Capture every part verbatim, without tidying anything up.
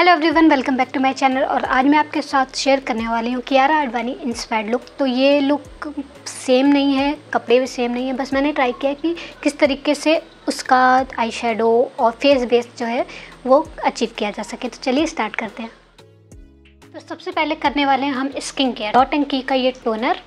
Hello everyone, welcome back to my channel. और आज मैं आपके साथ शेयर करने वाली हूँ कियारा आडवाणी इंस्पायर्ड लुक। तो ये लुक सेम नहीं है, कपड़े भी सेम नहीं है, बस मैंने ट्राई किया कि किस तरीके से उसका आई शेडो और फेस बेस जो है वो अचीव किया जा सके। तो चलिए स्टार्ट करते हैं। तो सबसे पहले करने वाले हैं हम स्किन केयर। डॉट एंड की का ये टोनर,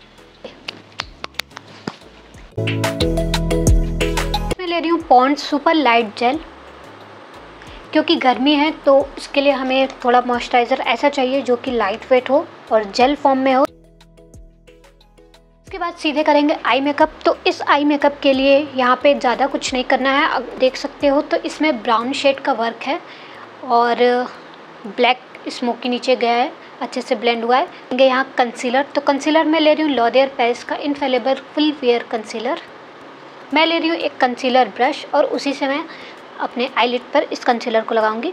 मैं ले रही हूँ पॉन्ड्स सुपर लाइट जेल। क्योंकि गर्मी है तो इसके लिए हमें थोड़ा मॉइस्चराइज़र ऐसा चाहिए जो कि लाइट वेट हो और जेल फॉर्म में हो। उसके बाद सीधे करेंगे आई मेकअप। तो इस आई मेकअप के लिए यहाँ पे ज़्यादा कुछ नहीं करना है। अब देख सकते हो तो इसमें ब्राउन शेड का वर्क है और ब्लैक स्मोकी नीचे गया है, अच्छे से ब्लेंड हुआ है। यहाँ कंसीलर, तो कंसीलर मैं ले रही हूँ लॉरियल पेरिस का इनफेलेबल फुल वेयर कंसीलर। मैं ले रही हूँ एक कंसीलर ब्रश और उसी से मैं अपने आईलिड पर इस कंसीलर को लगाऊंगी।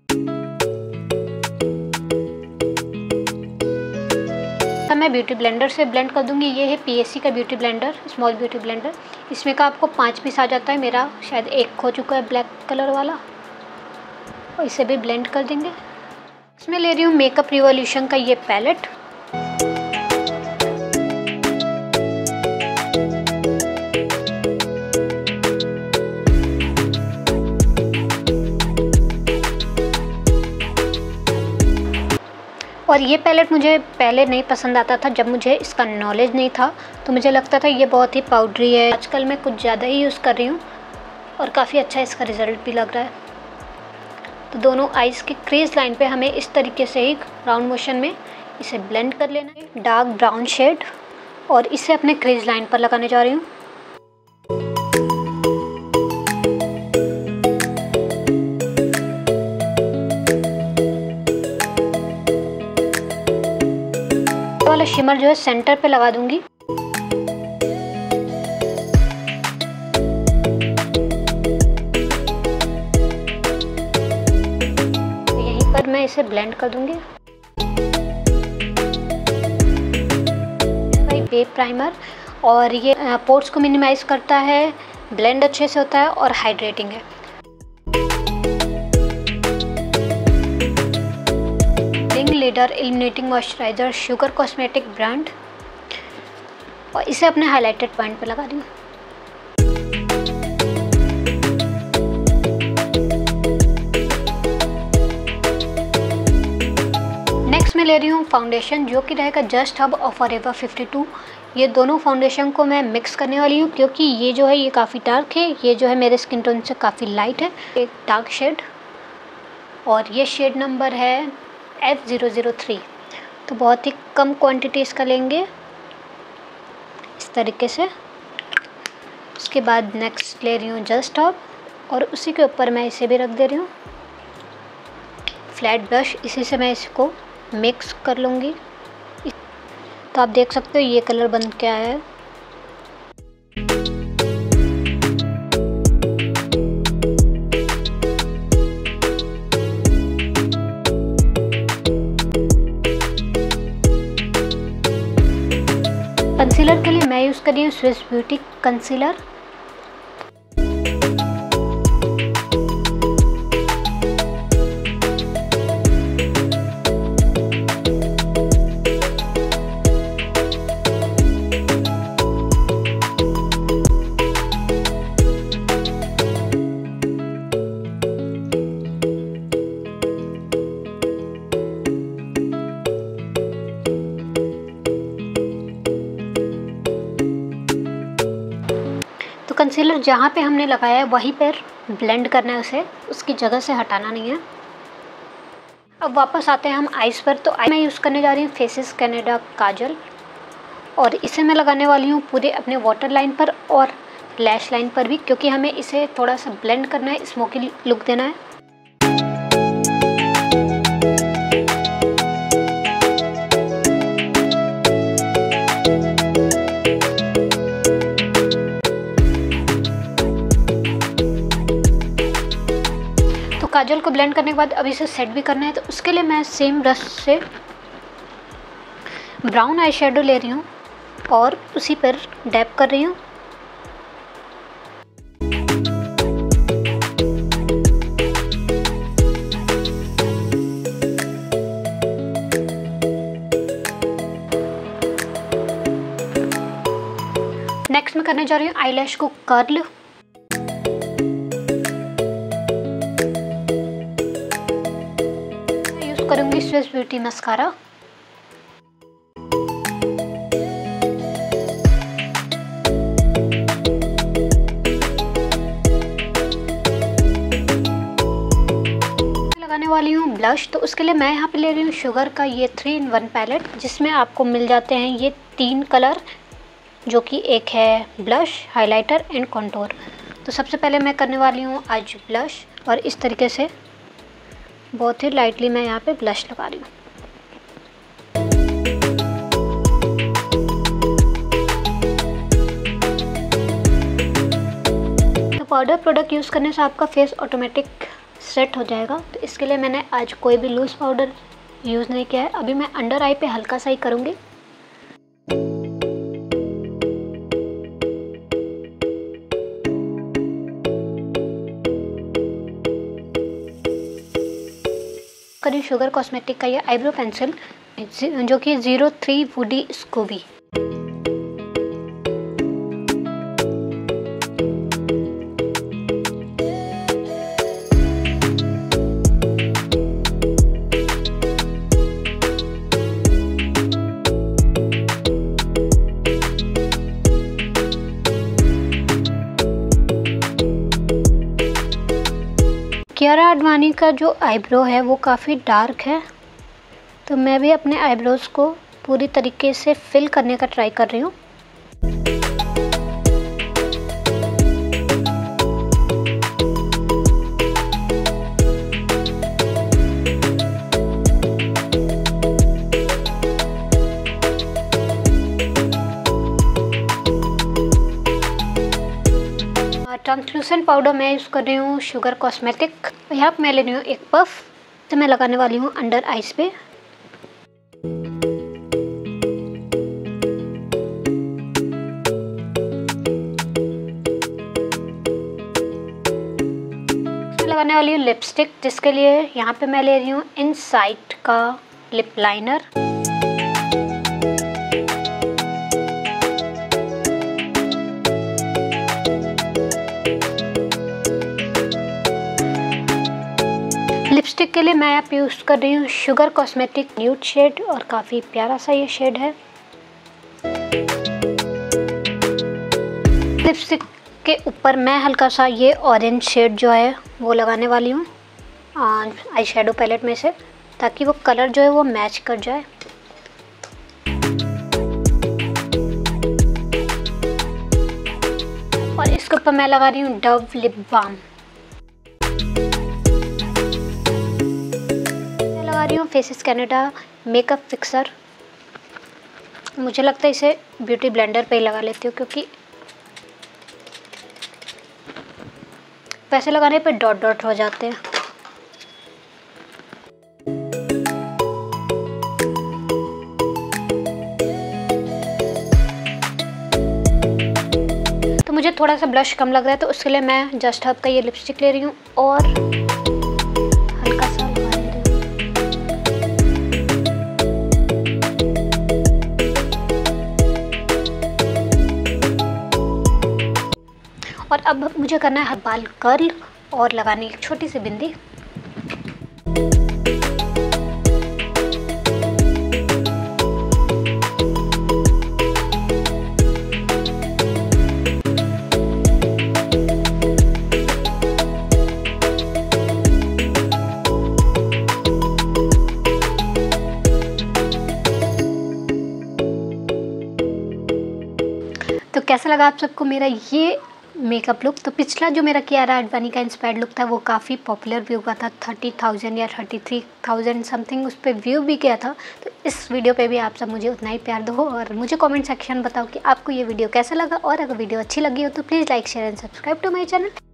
अब मैं ब्यूटी ब्लेंडर से ब्लेंड कर दूंगी। ये है पीएससी का beauty blender, small beauty blender. इसमें का आपको पाँच पीस आ जाता है, मेरा शायद एक खो चुका है ब्लैक कलर वाला, और इसे भी ब्लेंड कर देंगे। इसमें ले रही हूँ मेकअप रिवॉल्यूशन का ये पैलेट। और ये पैलेट मुझे पहले नहीं पसंद आता था, जब मुझे इसका नॉलेज नहीं था तो मुझे लगता था ये बहुत ही पाउडरी है। आजकल मैं कुछ ज़्यादा ही यूज़ कर रही हूँ और काफ़ी अच्छा इसका रिज़ल्ट भी लग रहा है। तो दोनों आइज़ की क्रीज लाइन पे हमें इस तरीके से ही राउंड मोशन में इसे ब्लेंड कर लेना है, डार्क ब्राउन शेड, और इसे अपने क्रीज लाइन पर लगाने जा रही हूँ। वाला शिमर जो है सेंटर पे लगा दूंगी। तो यहीं पर मैं इसे ब्लेंड कर दूंगी। वे प्राइमर, और ये पोर्स को मिनिमाइज करता है, ब्लेंड अच्छे से होता है और हाइड्रेटिंग है। Leader illuminating moisturiser sugar cosmetic brand, और इसे अपने हाइलाइटेड पॉइंट पर लगा दूँ। नेक्स्ट मैं ले रही हूँ फाउंडेशन, जो कि रहेगा जस्ट हब और फॉरएवर फिफ्टी टू। ये दोनों फाउंडेशन को मैं मिक्स करने वाली हूँ, क्योंकि ये जो है ये काफ़ी डार्क है, ये जो है मेरे स्किन टोन से काफ़ी लाइट है। एक डार्क शेड, और ये शेड नंबर है एफ ज़ीरो ज़ीरो थ्री। तो बहुत ही कम क्वांटिटी इसका लेंगे इस तरीके से। उसके बाद नेक्स्ट ले रही हूँ जस्ट टॉप, और उसी के ऊपर मैं इसे भी रख दे रही हूँ फ्लैट ब्रश। इसी से मैं इसको मिक्स कर लूँगी। तो आप देख सकते हो ये कलर बन के आया है। कंसीलर के लिए मैं यूज़ कर रही हूँ स्विस ब्यूटी कंसीलर। कंसीलर जहाँ पे हमने लगाया है वहीं पर ब्लेंड करना है उसे, उसकी जगह से हटाना नहीं है। अब वापस आते हैं हम आइज़ पर। तो आई मैं यूज़ करने जा रही हूँ फेसेस कैनेडा काजल, और इसे मैं लगाने वाली हूँ पूरे अपने वाटर लाइन पर और लैश लाइन पर भी, क्योंकि हमें इसे थोड़ा सा ब्लेंड करना है, स्मोकी लुक देना है। काजल को ब्लेंड करने के बाद अब इसे सेट भी करना है। तो उसके लिए मैं सेम ब्रश से ब्राउन आई शेडो ले रही हूँ और उसी पर डैप कर रही हूँ। नेक्स्ट मैं करने जा रही हूँ आईलैश को कर्ल। यूज करूंगी स्विस ब्यूटी मस्कारा। लगाने वाली हूँ ब्लश। तो उसके लिए मैं यहाँ पे ले रही हूँ शुगर का ये थ्री इन वन पैलेट, जिसमें आपको मिल जाते हैं ये तीन कलर, जो कि एक है ब्लश, हाइलाइटर एंड कंटूर। तो सबसे पहले मैं करने वाली हूँ आज ब्लश, और इस तरीके से बहुत ही लाइटली मैं यहाँ पे ब्लश लगा रही हूँ। तो पाउडर प्रोडक्ट यूज़ करने से आपका फेस ऑटोमेटिक सेट हो जाएगा। तो इसके लिए मैंने आज कोई भी लूज़ पाउडर यूज़ नहीं किया है। अभी मैं अंडर आई पे हल्का सा ही करूँगी। करी शुगर कॉस्मेटिक का ये आईब्रो पेंसिल, जो कि zero three woody scooby. Kiara Advani का जो आईब्रो है वो काफ़ी डार्क है, तो मैं भी अपने आईब्रोज़ को पूरी तरीके से फिल करने का ट्राई कर रही हूँ। ट्रांसलूसेंट पाउडर मैं यूज़ कर रही हूँ शुगर कॉस्मेटिक। यहाँ पे मैं ले रही हूँ एक पफ, तो मैं लगाने वाली हूँ अंडर आइज पे। लगाने वाली हूँ लिपस्टिक, जिसके लिए यहाँ पे मैं ले रही हूँ इनसाइट का लिप लाइनर। लिपस्टिक के लिए मैं यहाँ पे यूज़ कर रही हूँ शुगर कॉस्मेटिक न्यूड शेड, और काफ़ी प्यारा सा ये शेड है। लिपस्टिक के ऊपर मैं हल्का सा ये ऑरेंज शेड जो है वो लगाने वाली हूँ आई शेडो पैलेट में से, ताकि वो कलर जो है वो मैच कर जाए। और इसके ऊपर मैं लगा रही हूँ डव लिप बाम। लगा रही हूँ फेसेस कैनेडा मेकअप फिक्सर। मुझे लगता है इसे ब्यूटी ब्लेंडर पे ही लगा लेती हूँ, क्योंकि वैसे लगाने पे डॉट डॉट हो जाते हैं। तो मुझे थोड़ा सा ब्लश कम लग रहा है, तो उसके लिए मैं जस्ट हब का ये लिपस्टिक ले रही हूँ और हल्का सा लगा ले रही हूँ। और अब मुझे करना है बाल कर्ल और लगानी एक छोटी सी बिंदी। तो कैसा लगा आप सबको मेरा ये मेकअप लुक? तो पिछला जो मेरा कियारा आडवाणी का इंस्पायर्ड लुक था वो काफ़ी पॉपुलर भी हुआ था, थर्टी थाउजेंड या थर्टी थ्री थाउजेंड समथिंग उस पर व्यू भी गया था। तो इस वीडियो पे भी आप सब मुझे उतना ही प्यार दो और मुझे कमेंट सेक्शन बताओ कि आपको ये वीडियो कैसा लगा, और अगर वीडियो अच्छी लगी हो तो please like share and subscribe to my channel.